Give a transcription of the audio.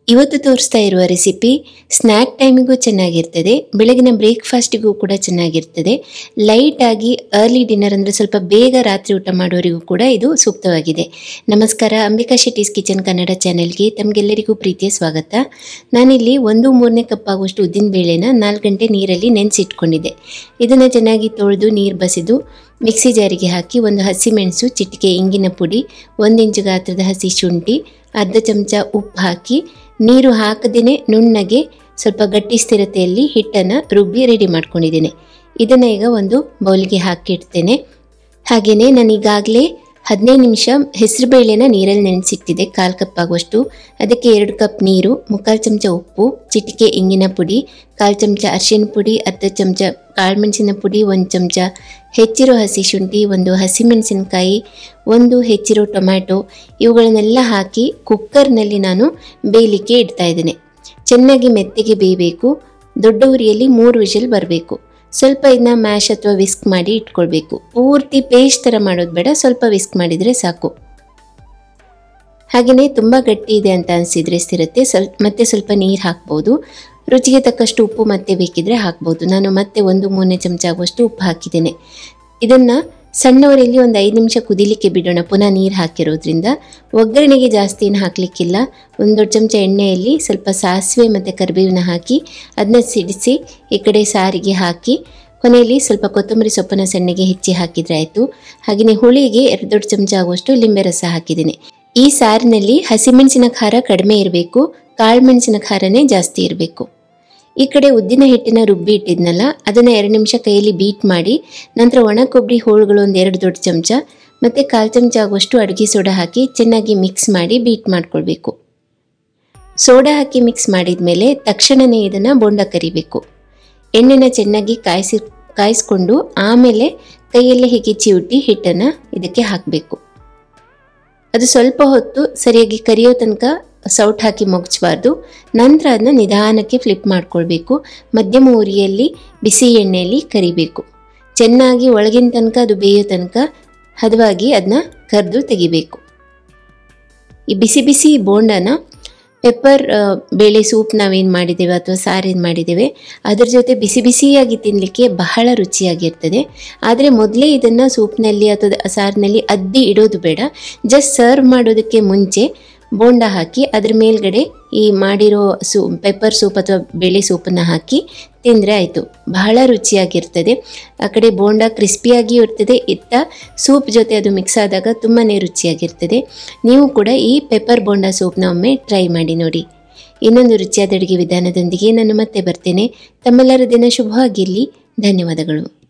ಇವತ್ತು ತೋರಿಸ್ತಾ ಇರುವ ರೆಸಿಪಿ ಸ್ನ್ಯಾಕ್ ಟೈಮಿಗೂ ಚೆನ್ನಾಗಿರ್ತದೆ, ಬೆಳಗಿನ ಬ್ರೇಕ್ಫಾಸ್ಟಿಗೂ ಕೂಡ ಚೆನ್ನಾಗಿರ್ತದೆ. ಲೈಟ್ ಆಗಿ ಅರ್ಲಿ ಡಿನ್ನರ್ ಅಂದರೆ ಸ್ವಲ್ಪ ಬೇಗ ರಾತ್ರಿ ಊಟ ಮಾಡೋರಿಗೂ ಕೂಡ ಇದು ಸೂಕ್ತವಾಗಿದೆ. ನಮಸ್ಕಾರ, ಅಂಬಿಕಾ ಶೆಟ್ಟೀಸ್ ಕಿಚನ್ ಕನ್ನಡ ಚಾನೆಲ್ಗೆ ತಮಗೆಲ್ಲರಿಗೂ ಪ್ರೀತಿಯ ಸ್ವಾಗತ. ನಾನಿಲ್ಲಿ 1/3 ಕಪ್ ಆಗುವಷ್ಟು ಉದ್ದಿನ ಬೇಳೆನ 4 ಗಂಟೆ ನೀರಲ್ಲಿ ನೆನೆಸಿಟ್ಕೊಂಡಿದ್ದೆ. ಇದನ್ನು ಚೆನ್ನಾಗಿ ತೊಳೆದು ನೀರು ಬಸಿದು ಮಿಕ್ಸಿ ಜಾರಿಗೆ ಹಾಕಿ ಒಂದು ಹಸಿಮೆಣಸು, ಚಿಟಿಕೆ ಇಂಗಿನ ಪುಡಿ, 1 ಇಂಚು ಗಾತ್ರದ ಹಸಿ ಶುಂಠಿ, ಅರ್ಧ ಚಮಚ ಉಪ್ಪು ಹಾಕಿ ನೀರು ಹಾಕದೇನೆ ನುಣ್ಣಗೆ ಸ್ವಲ್ಪ ಗಟ್ಟಿ ಸ್ಥಿರತೆಯಲ್ಲಿ ಹಿಟ್ಟನ್ನು ರುಬ್ಬಿ ರೆಡಿ ಮಾಡ್ಕೊಂಡಿದ್ದೇನೆ. ಇದನ್ನು ಈಗ ಒಂದು ಬೌಲ್ಗೆ ಹಾಕಿಡ್ತೇನೆ. ಹಾಗೆಯೇ ನಾನು ಈಗಾಗಲೇ 15 ನಿಮಿಷ ಹೆಸರುಬೇಳೆನ ನೀರಲ್ಲಿ ನೆನೆಸಿಟ್ಟಿದ್ದೆ, 1/4 ಕಪ್ ಆಗುವಷ್ಟು. ಅದಕ್ಕೆ 2 ಕಪ್ ನೀರು, 3/4 ಚಮಚ ಉಪ್ಪು, ಚಿಟಿಕೆ ಇಂಗಿನ ಪುಡಿ, 1/4 ಚಮಚ ಅರಿಶಿನ ಪುಡಿ, ಅರ್ಧ ಚಮಚ ಕಾಳುಮೆಣಸಿನ ಪುಡಿ, 1 ಚಮಚ ಹೆಚ್ಚಿರೋ ಹಸಿ ಶುಂಠಿ, 1 ಹಸಿಮೆಣಸಿನಕಾಯಿ, 1 ಹೆಚ್ಚಿರೋ ಟೊಮ್ಯಾಟೊ, ಇವುಗಳನ್ನೆಲ್ಲ ಹಾಕಿ ಕುಕ್ಕರ್ನಲ್ಲಿ ನಾನು ಬೇಯಲಿಕ್ಕೆ ಇಡ್ತಾ ಇದ್ದೇನೆ. ಚೆನ್ನಾಗಿ ಮೆತ್ತಗೆ ಬೇಯಬೇಕು. ದೊಡ್ಡ ಉರಿಯಲ್ಲಿ 3 ವಿಷಲ್ ಬರಬೇಕು. ಸ್ವಲ್ಪ ಇದನ್ನ ಮ್ಯಾಶ್ ಅಥವಾ ವಿಸ್ಕ್ ಮಾಡಿ ಇಟ್ಕೊಳ್ಬೇಕು. ಪೂರ್ತಿ ಪೇಸ್ಟ್ ಥರ ಮಾಡೋದು ಬೇಡ, ಸ್ವಲ್ಪ ವಿಸ್ಕ್ ಮಾಡಿದರೆ ಸಾಕು. ಹಾಗೆಯೇ ತುಂಬ ಗಟ್ಟಿ ಇದೆ ಅಂತ ಅನಿಸಿದರೆ ಸ್ಥಿರತೆ ಮತ್ತೆ ಸ್ವಲ್ಪ ನೀರು ಹಾಕ್ಬೋದು. ರುಚಿಗೆ ತಕ್ಕಷ್ಟು ಉಪ್ಪು ಮತ್ತೆ ಬೇಕಿದ್ರೆ ಹಾಕ್ಬೋದು. ನಾನು ಮತ್ತೆ 1/3 ಚಮಚ ಆಗುವಷ್ಟು ಉಪ್ಪು ಹಾಕಿದ್ದೇನೆ. ಇದನ್ನು ಸಣ್ಣ ಉರಿಯಲ್ಲಿ ಒಂದು 5 ನಿಮಿಷ ಕುದಿಲಿಕ್ಕೆ ಬಿಡೋಣ. ಪುನಃ ನೀರು ಹಾಕಿರೋದ್ರಿಂದ ಒಗ್ಗರಣೆಗೆ ಜಾಸ್ತಿ ಏನು ಹಾಕಲಿಕ್ಕಿಲ್ಲ. 1 ದೊಡ್ಡ ಚಮಚ ಎಣ್ಣೆಯಲ್ಲಿ ಸ್ವಲ್ಪ ಸಾಸಿವೆ ಮತ್ತು ಕರಿಬೇವನ್ನ ಹಾಕಿ ಅದನ್ನ ಸಿಡಿಸಿ ಈ ಕಡೆ ಸಾರಿಗೆ ಹಾಕಿ ಕೊನೆಯಲ್ಲಿ ಸ್ವಲ್ಪ ಕೊತ್ತಂಬರಿ ಸೊಪ್ಪನ್ನು ಸಣ್ಣಗೆ ಹೆಚ್ಚಿ ಹಾಕಿದರೆ ಆಯಿತು. ಹಾಗೆಯೇ ಹುಳಿಗೆ 2 ದೊಡ್ಡ ಚಮಚ ಆಗುವಷ್ಟು ಲಿಂಬೆ ರಸ ಹಾಕಿದ್ದೇನೆ. ಈ ಸಾರಿನಲ್ಲಿ ಹಸಿಮೆಣಸಿನ ಖಾರ ಕಡಿಮೆ ಇರಬೇಕು, ಕಾಳುಮೆಣಸಿನ ಖಾರನೇ ಜಾಸ್ತಿ ಇರಬೇಕು. ಈ ಕಡೆ ಉದ್ದಿನ ಹಿಟ್ಟಿನ ರುಬ್ಬಿ ಇಟ್ಟಿದ್ನಲ್ಲ, ಅದನ್ನು 2 ನಿಮಿಷ ಕೈಯಲ್ಲಿ ಬೀಟ್ ಮಾಡಿ ನಂತರ ಒಣ ಕೊಬ್ಬರಿ ಹೋಳುಗಳು 1-2 ದೊಡ್ಡ ಚಮಚ ಮತ್ತು 1/4 ಚಮಚ ಆಗುವಷ್ಟು ಅಡುಗೆ ಸೋಡಾ ಹಾಕಿ ಚೆನ್ನಾಗಿ ಮಿಕ್ಸ್ ಮಾಡಿ ಬೀಟ್ ಮಾಡ್ಕೊಳ್ಬೇಕು. ಸೋಡಾ ಹಾಕಿ ಮಿಕ್ಸ್ ಮಾಡಿದ ಮೇಲೆ ತಕ್ಷಣವೇ ಇದನ್ನು ಬೋಂಡ ಕರಿಬೇಕು. ಎಣ್ಣೆನ ಚೆನ್ನಾಗಿ ಕಾಯಿಸ್ಕೊಂಡು ಆಮೇಲೆ ಕೈಯಲ್ಲೇ ಹೀಗೆ ಚಿವುಟಿ ಹಿಟ್ಟನ್ನು ಇದಕ್ಕೆ ಹಾಕಬೇಕು. ಅದು ಸ್ವಲ್ಪ ಹೊತ್ತು ಸರಿಯಾಗಿ ಕರಿಯೋ ತನಕ ಸೌಟ್ ಹಾಕಿ ಮುಗಿಸಬಾರ್ದು. ನಂತರ ಅದನ್ನ ನಿಧಾನಕ್ಕೆ ಫ್ಲಿಪ್ ಮಾಡ್ಕೊಳ್ಬೇಕು. ಮಧ್ಯಮ ಉರಿಯಲ್ಲಿ ಬಿಸಿ ಎಣ್ಣೆಯಲ್ಲಿ ಕರಿಬೇಕು. ಚೆನ್ನಾಗಿ ಒಳಗಿನ ತನಕ ಅದು ಬೇಯೋ ತನಕ ಹದವಾಗಿ ಅದನ್ನ ಕರೆದು ತೆಗಿಬೇಕು. ಈ ಬಿಸಿ ಬಿಸಿ ಬೋಂಡನ ಪೆಪ್ಪರ್ ಬೇಳೆ ಸೂಪ್ ನಾವೇನು ಮಾಡಿದ್ದೇವೆ ಅಥವಾ ಸಾರೇನು ಮಾಡಿದ್ದೇವೆ ಅದರ ಜೊತೆ ಬಿಸಿ ಬಿಸಿಯಾಗಿ ತಿನ್ನಲಿಕ್ಕೆ ಬಹಳ ರುಚಿಯಾಗಿರ್ತದೆ. ಆದರೆ ಮೊದಲೇ ಇದನ್ನು ಸೂಪ್ನಲ್ಲಿ ಅಥವಾ ಸಾರಿನಲ್ಲಿ ಅದ್ದಿ ಇಡೋದು ಬೇಡ. ಜಸ್ಟ್ ಸರ್ವ್ ಮಾಡೋದಕ್ಕೆ ಮುಂಚೆ ಬೋಂಡ ಹಾಕಿ ಅದ್ರ ಮೇಲ್ಗಡೆ ಈ ಮಾಡಿರೋ ಪೆಪ್ಪರ್ ಸೂಪ್ ಅಥವಾ ಬೇಳೆ ಸೂಪನ್ನು ಹಾಕಿ ತಿಂದರೆ ಆಯಿತು. ಬಹಳ ರುಚಿಯಾಗಿರ್ತದೆ. ಆ ಕಡೆ ಬೋಂಡ ಕ್ರಿಸ್ಪಿಯಾಗಿಯೂ ಇರ್ತದೆ, ಇತ್ತ ಸೂಪ್ ಜೊತೆ ಅದು ಮಿಕ್ಸ್ ಆದಾಗ ತುಂಬಾ ರುಚಿಯಾಗಿರ್ತದೆ. ನೀವು ಕೂಡ ಈ ಪೆಪ್ಪರ್ ಬೋಂಡ ಸೂಪ್ನ ಒಮ್ಮೆ ಟ್ರೈ ಮಾಡಿ ನೋಡಿ. ಇನ್ನೊಂದು ರುಚಿಯಾದ ಅಡುಗೆ ವಿಧಾನದೊಂದಿಗೆ ನಾನು ಮತ್ತೆ ಬರ್ತೇನೆ. ತಮ್ಮೆಲ್ಲರ ದಿನ ಶುಭವಾಗಿರಲಿ. ಧನ್ಯವಾದಗಳು.